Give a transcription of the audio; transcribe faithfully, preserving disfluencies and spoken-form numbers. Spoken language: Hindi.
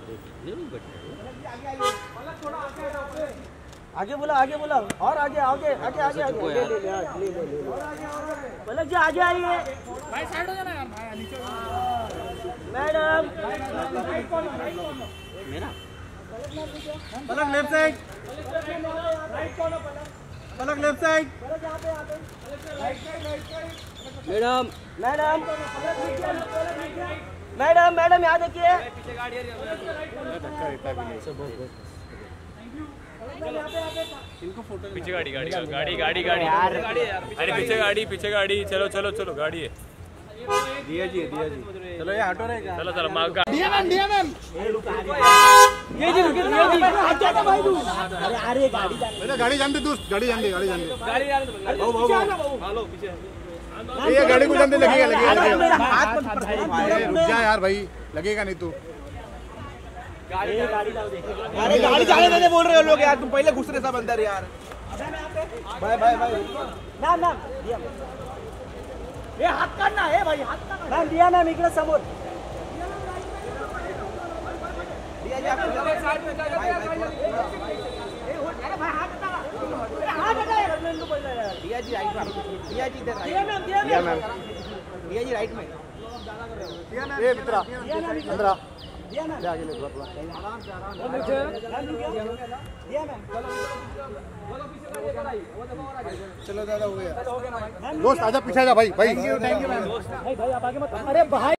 आगे बोला आगे बोला और आगे आगे आगे आगे आगे ले ले ले ले ले पलक जी आगे आइए भाई साइड हो जाना यार नीचे मैडम मेरा पलक लेफ्ट साइड राइट कॉर्नर पलक left side madam madam madam madam यहाँ देखिए पीछे गाड़ी आ रही है इनको फोटो पीछे गाड़ी गाड़ी गाड़ी गाड़ी गाड़ी अरे पीछे गाड़ी पीछे गाड़ी चलो चलो चलो गाड़ी है दिया जी दिया जी चलो ये हटो रे चलो चलो माँ दिया मैम दिया मैम ये जी रुकिए दिया जी हट जाता भाई तू अरे अरे गाड़ी बेटा गाड़ी जान दे दोस्त गाड़ी जान दे गाड़ी जान दे गाड़ी यार भाऊ भाऊ हेलो पीछे ये गाड़ी को जान दे लगेगा लगेगा हाथ मत रुक जा यार भाई लगेगा नहीं तू गाड़ी गाड़ी डाल दे अरे गाड़ी जाने देने बोल रहे हो लोग यार तुम पहले घुस रहे सब अंदर यार भाई भाई भाई मैम मैम दिया ये हाथ काढना है भाई हाथ काढना मैम दिया मैम इकडे समोर दिया जी आपण साइड में भाई भाई अरे भाई हाथ हटा अरे हाथ हटा यार नंदू बोल रहा है दिया जी राइट में दिया जी इधर दिया मैम दिया मैम दिया जी राइट में दिया मैम ए मित्रा अंदर आ दिया मैम आगे ले थोड़ा आराम से आराम से दिया मैम चलो दादा हो गया दोस्त आजा पीछे जा भाई भाई थैंक यू मैम भाई भाई आप आगे मत अरे भाई